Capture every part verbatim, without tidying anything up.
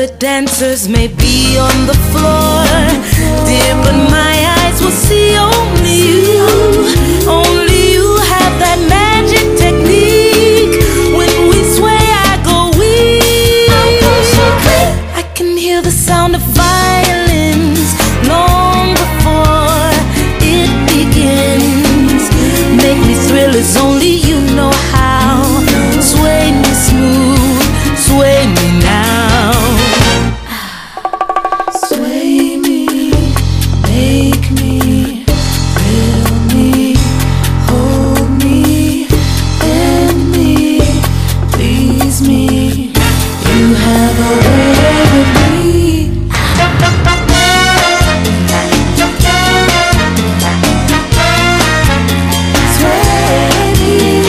Other dancers may be on the floor, dear, but my eyes will see only you. Only you have that magic technique. When we sway, I go weak. I can hear the sound of violins long before it begins. Make me thrill as only you know how. Sway me smooth, sway me now. Sway me, make me, thrill me, hold me, bend me, please me. You have a way with me. Sway me.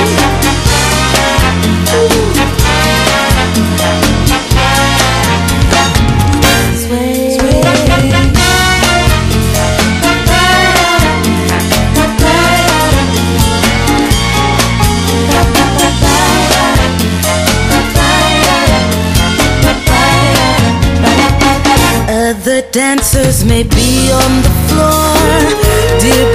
Other dancers may be on the floor, dear,